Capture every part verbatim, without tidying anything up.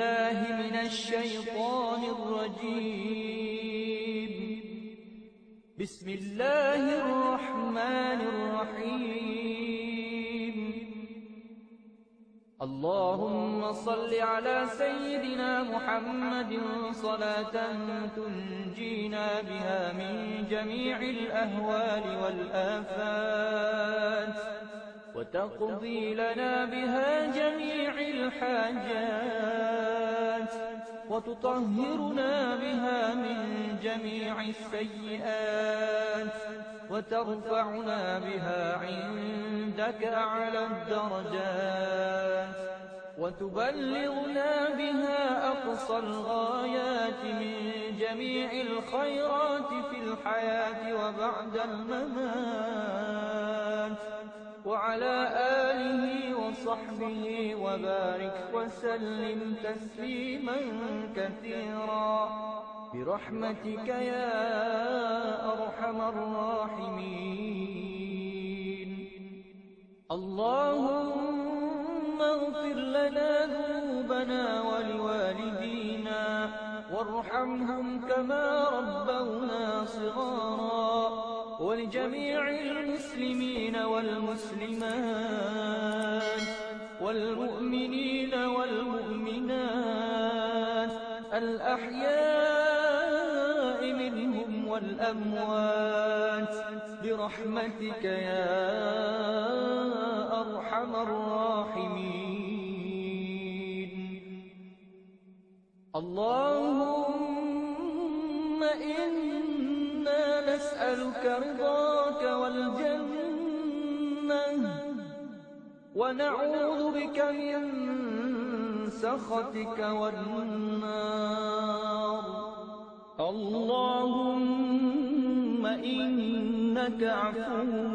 بالله من الشيطان الرجيم. بسم الله الرحمن الرحيم. اللهم صل على سيدنا محمد صلاة تنجينا بها من جميع الأهوال والآفات، وتقضي لنا بها جميع الحاجات، وتطهرنا بها من جميع السيئات، وترفعنا بها عندك أعلى الدرجات، وتبلغنا بها أقصى الغايات من جميع الخيرات في الحياة وبعد الممات، وعلى آله وصحبه وبارك وسلم تسليما كثيرا برحمتك يا أرحم الراحمين. اللهم اغفر لنا ذنوبنا ولوالدينا وارحمهم كما ربونا صغارا، ولجميع المسلمين والمسلمات والمؤمنين والمؤمنات الأحياء منهم والأموات برحمتك يا أرحم الراحمين. اللهم إنا نسألك رضاك والجنة، ونعوذ بك من سخطك والنار. اللهم إنك عفو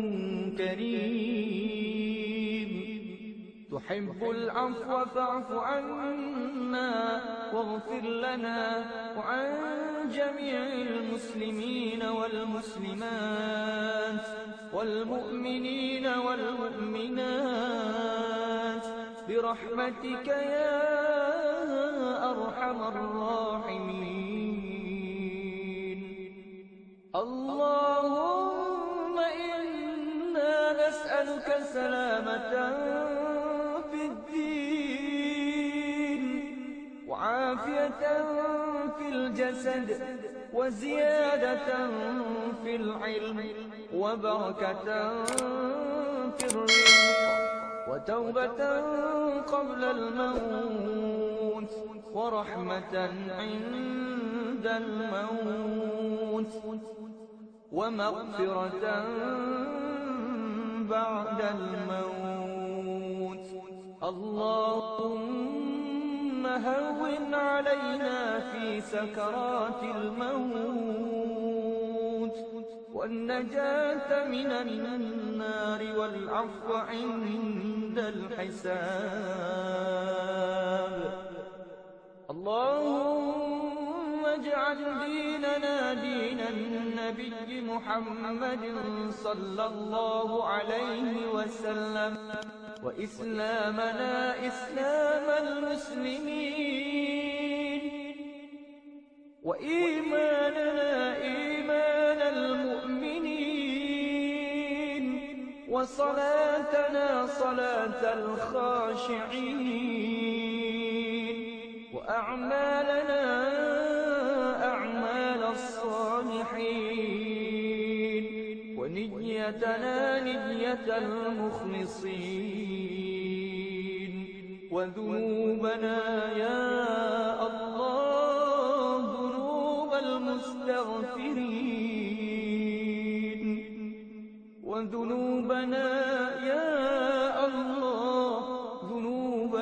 كريم تحب العفو فاعف عنا واغفر لنا وعن جميع المسلمين والمسلمات والمؤمنين والمؤمنات برحمتك يا أرحم الراحمين. اللهم إنا نسألك سلامة في الدين وعافية في الجسد وزيادة في العلم وبركة في الرزق وتوبة قبل الموت ورحمة عند الموت ومغفرة بعد الموت. اللهم هون علينا في سكرات الموت والنجاة من النار والعفو عند الحساب. اللهم اجعل ديننا دين النبي محمد صلى الله عليه وسلم، وإسلامنا إسلام المسلمين، وإيماننا إيمان المؤمنين، وصلاتنا صلاة الخاشعين، وأعمالنا أعمال الصالحين، ونيتنا نية المخلصين، وذنوبنا يا الله ذنوب المستغفرين، وذنوبنا يا الله ذنوب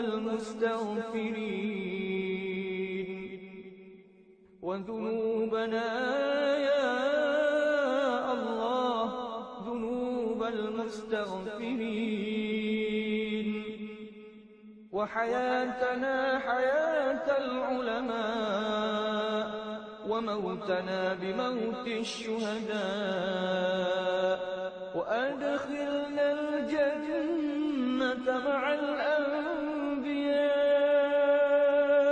المستغفرين، وذنوبنا يا الله ذنوب المستغفرين، وحياتنا حياة العلماء، وموتنا بموت الشهداء، وأدخلنا الجنة مع الأنبياء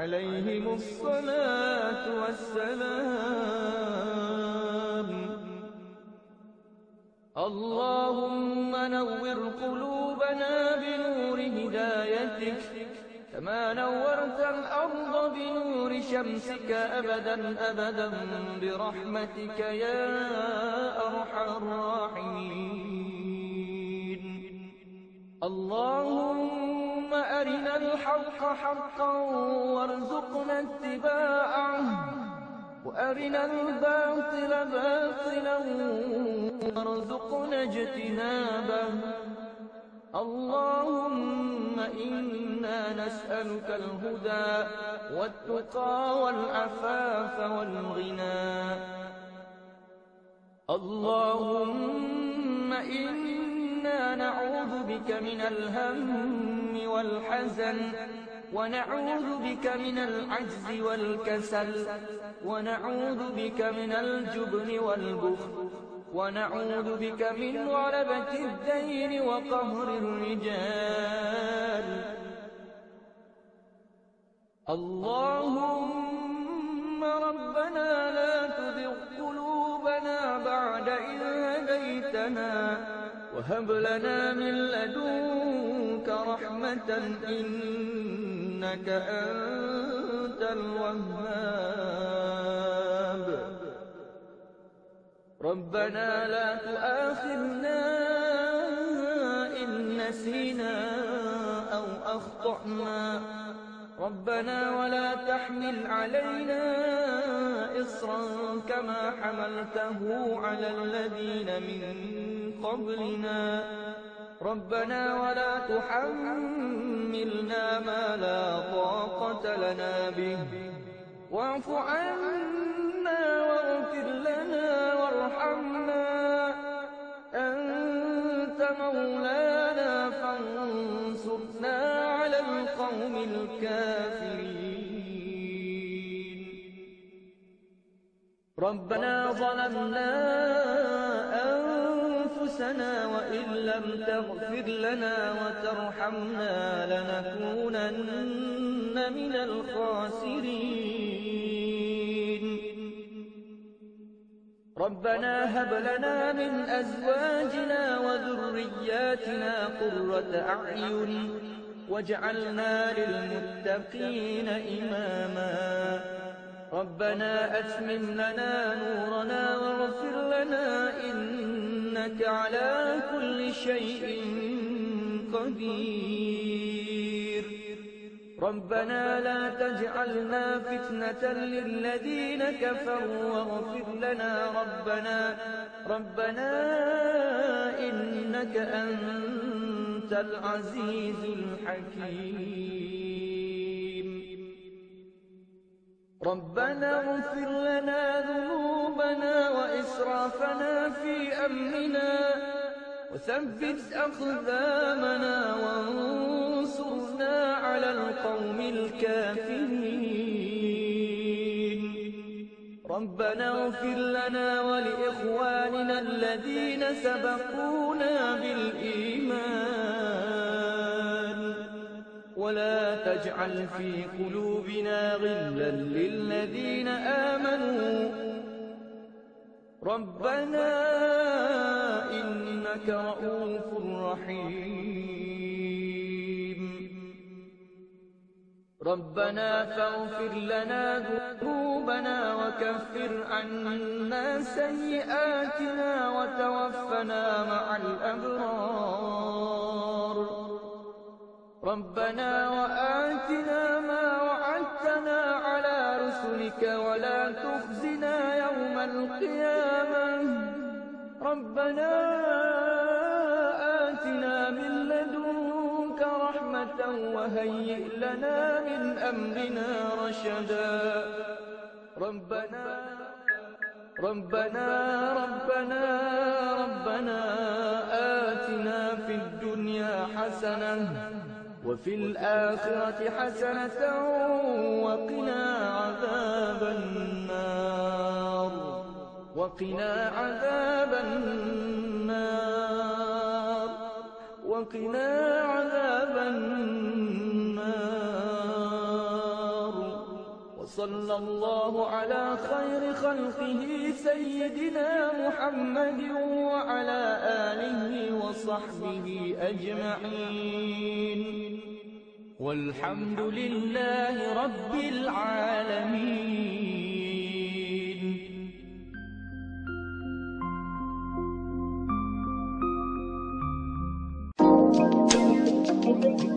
عليهم الصلاة والسلام. اللهم نور قلوبنا بنور هدايتك كما نورت الأرض بنور شمسك أبدا أبدا برحمتك يا أرحم الراحمين. اللهم أرنا الحق حقا وارزقنا اتباعه، وأرنا الباطل باطلا وارزقنا اجتنابه. اللهم إنا نسألك الهدى والتقى والعفاف والغنى. اللهم إنا نعوذ بك من الهم والحزن، ونعوذ بك من العجز والكسل، ونعوذ بك من الجبن والبخل، ونعوذ بك من غلبة الدين وقهر الرجال. اللهم ربنا لا تزغ قلوبنا بعد إذ هديتنا، وهب لنا من لدنك رحمة إنك أنت الوهاب. ربنا لا تؤاخذنا إن نسينا أو أخطأنا، ربنا ولا تحمل علينا إصرا كما حملته على الذين من قبلنا، ربنا ولا تحملنا ما لا طاقة لنا به، واعف عنا واغفر لنا وارحمنا، أنت مولانا فانصرنا على القوم الكافرين. ربنا ظلمنا أنفسنا وإن لم تغفر لنا وترحمنا لنكونن من الخاسرين. ربنا هب لنا من أزواجنا وذرياتنا قرة أعين واجعلنا للمتقين إماما. ربنا أتمم لنا نورنا واغفر لنا إنك على كل شيء قدير. ربنا لا تجعلنا فتنة للذين كفروا واغفر لنا ربنا ربنا إنك أنت العزيز الحكيم. ربنا اغفر لنا ذنوبنا وإسرافنا في أمرنا وثبت أقدامنا وانصرنا على القوم الكافرين. ربنا اغفر لنا ولإخواننا الذين سبقونا بالإيمان ولا تجعل في قلوبنا غلا للذين آمنوا ربنا إنك رؤوف رحيم. ربنا فاغفر لنا ذنوبنا وكفر عنا سيئاتنا وتوفنا مع الأبرار. ربنا وآتنا ما وعدتنا على رسلك ولا تخزنا يوم القيامة. ربنا آتنا من لدنك رحمة وهيئ لنا من أمرنا رشدا. ربنا ربنا ربنا ربنا آتنا في الدنيا حسنة وفي الآخرة حسنة وقنا عذاب النار وقنا عذاب النار وقنا عذاب النار. وصلى الله على خير خلقه سيدنا محمد وعلى آله وصحبه أجمعين، والحمد لله رب العالمين.